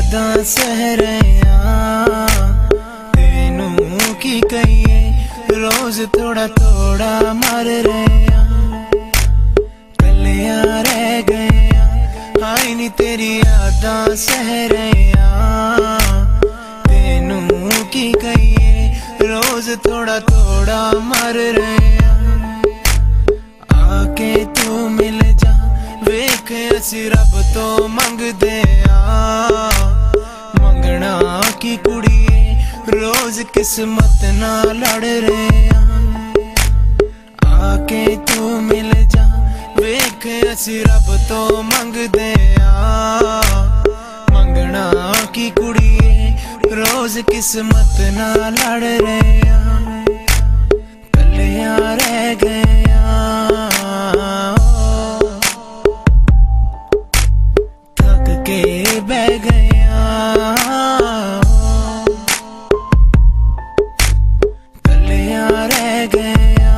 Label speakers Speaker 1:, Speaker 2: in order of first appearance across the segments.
Speaker 1: यादां सह रहा तेनू की कहिए रोज थोड़ा थोड़ा मर रहा कलिया रह गया हाय नी तेरी यादां सह रहा तेनू की कहिए रोज थोड़ा थोड़ा मर रहा आके तू मिल जा वेख असी रब तो मंगदे मंगना की कुड़िए रोज किस्मत ना लड़ रहे आके तू मिल जा वेख असी रब तो मंगदे मंगना की कुड़िए रोज किस्मत ना लड़ रहे कलिया रह गया थक के बह गया कलिया रह गया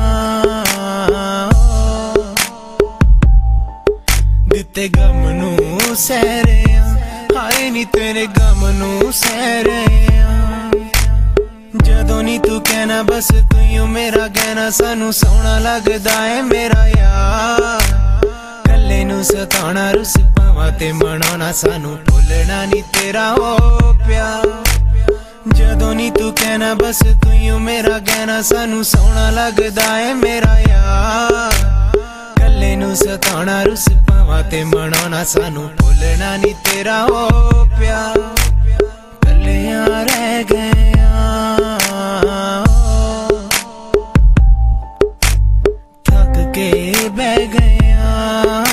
Speaker 1: दिते गम नू सह रहा हाय नी तेरे गम नू सह रहा जदों नी तू कहना बस तू यूं मेरा कहना सानू सोहना लगदा है मेरा यार कल्ले नू सताना रुस पावा ते मनाना सानू भुलना नी तेरा हो प्यार जदों नी तू कहना बस तू यूं मेरा कहना सानू सोहना लगदा है मेरा यार कल्ले नू सताना रुस पावा ते मनाना सानू भुलना नी तेरा हो प्यार कलिया रह गया थक के बह गया